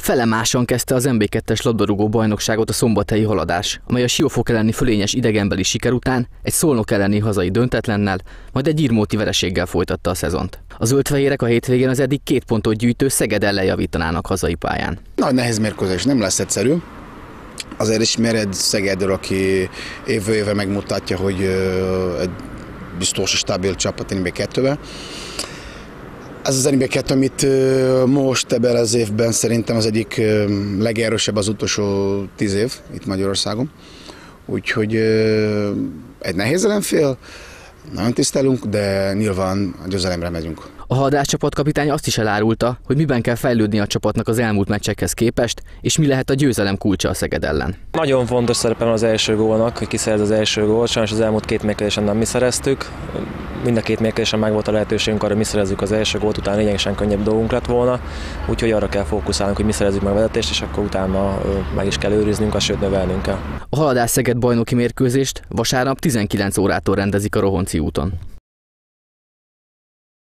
Felemásan kezdte az MB2-es labdarúgó bajnokságot a szombathelyi Haladás, amely a Siófok elleni fölényes idegenbeli siker után egy Szolnok elleni hazai döntetlennel, majd egy irmóti vereséggel folytatta a szezont. A zöldfehérek a hétvégén az eddig 2 pontot gyűjtő Szeged ellen javítanának hazai pályán. Nagy nehéz mérkőzés, nem lesz egyszerű. Azért ismer egy Szegedről, aki évről éve megmutatja, hogy egy biztos stabil csapat NB2-ben. Ez az NB2, amit most ebben az évben szerintem az egyik legerősebb az utolsó 10 év itt Magyarországon. Úgyhogy egy nehéz ellenfél, nagyon tisztelünk, de nyilván a győzelemre megyünk. A Haladás csapatkapitány azt is elárulta, hogy miben kell fejlődni a csapatnak az elmúlt meccsekhez képest, és mi lehet a győzelem kulcsa a Szeged ellen. Nagyon fontos szerepe van az első gólnak, hogy kiszerez az első gólt. Sajnos az elmúlt 2 mérkőzésen nem mi szereztük. Mind a 2 mérkőzésen megvolt a lehetőségünk arra, hogy mi szerezzük az első gólt, utána lényegesen könnyebb dolgunk lett volna. Úgyhogy arra kell fókuszálnunk, hogy mi szerezzük meg a vezetést, és akkor utána meg is kell őriznünk, sőt növelnünk kell. A Haladás Szeged bajnoki mérkőzést vasárnap 19 órától rendezik a Rohonci úton.